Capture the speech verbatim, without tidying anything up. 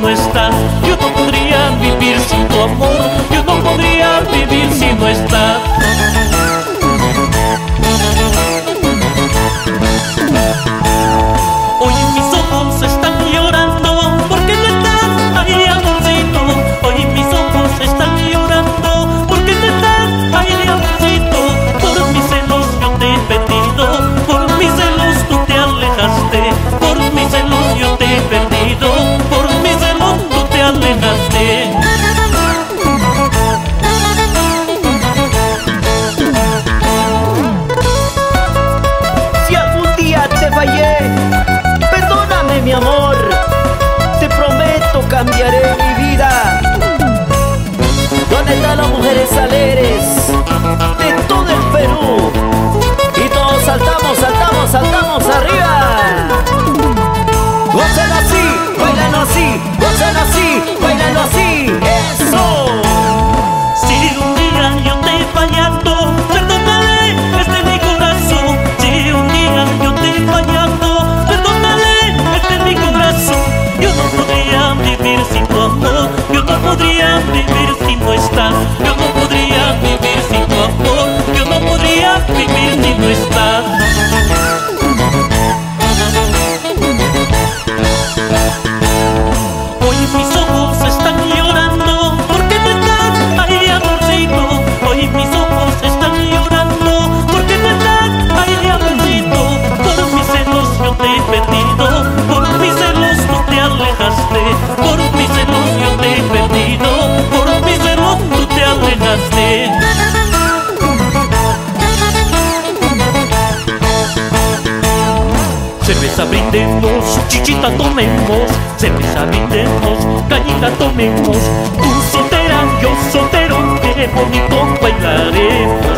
no estás. Yo no podría vivir sin tu amor, yo no podría vivir si no estás. Hoy mis ojos están llorando porque no estás, ay amorcito. Hoy mis ojos están llorando porque no estás, ay amorcito. Por mis celos yo te he perdido, por mis celos tú te alejaste, por mis celos yo te he perdido, por mis celos tú te alejaste. Si algún día te fallé, perdóname mi amor, te prometo cambiaré mi vida. ¿Dónde están las mujeres alegres de todo el Perú? Y todos saltamos, saltamos, saltamos arriba. Gozan así, bailan así, gozan así, bailan así. ¡Eso! Si un día yo te he fallado, perdónale, este es mi corazón. Si un día yo te he fallado, perdónale, este es mi corazón. Yo no podría vivir sin tu amor, yo no podría vivir si no estás. Yo no podría vivir sin tu amor, yo no podría vivir si no estás. Hoy mis ojos están llorando porque no estás, ay amorcito. Hoy mis ojos están llorando porque no estás, ay amorcito. Por mis celos yo te he perdido, por mis celos tú te alejaste, por mis celos yo te he perdido, por mis celos tú te alejaste. Cerveza brindemos, chichita tomemos, cerveza brindemos, cañita tomemos. Tú soltera, yo soltero, qué bonito bailaremos.